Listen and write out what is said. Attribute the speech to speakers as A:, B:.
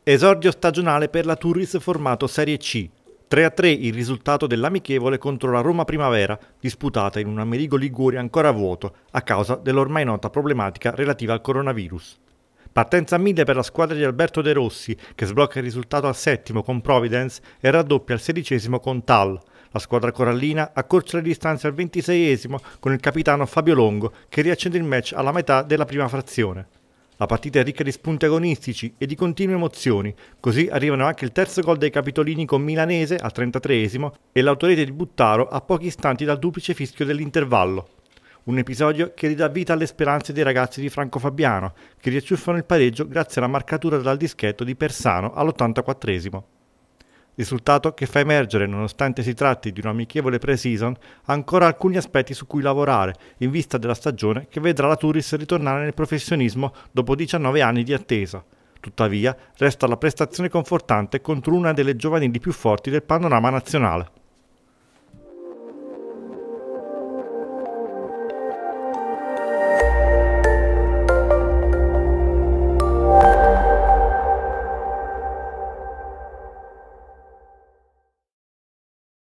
A: Esordio stagionale per la Turris formato Serie C. 3-3 il risultato dell'amichevole contro la Roma Primavera, disputata in un Amerigo Liguria ancora vuoto a causa dell'ormai nota problematica relativa al coronavirus. Partenza a 1000 per la squadra di Alberto De Rossi, che sblocca il risultato al settimo con Providence e raddoppia al 16° con Tal. La squadra corallina accorcia le distanze al 26° con il capitano Fabio Longo, che riaccende il match alla metà della prima frazione. La partita è ricca di spunti agonistici e di continue emozioni, così arrivano anche il terzo gol dei capitolini con Milanese al 33° e l'autorete di Buttaro a pochi istanti dal duplice fischio dell'intervallo. Un episodio che ridà vita alle speranze dei ragazzi di Franco Fabiano, che riacciuffano il pareggio grazie alla marcatura dal dischetto di Persano all'84°. Risultato che fa emergere, nonostante si tratti di un'amichevole pre-season, ancora alcuni aspetti su cui lavorare, in vista della stagione che vedrà la Turris ritornare nel professionismo dopo 19 anni di attesa. Tuttavia, resta la prestazione confortante contro una delle giovanili più forti del panorama nazionale.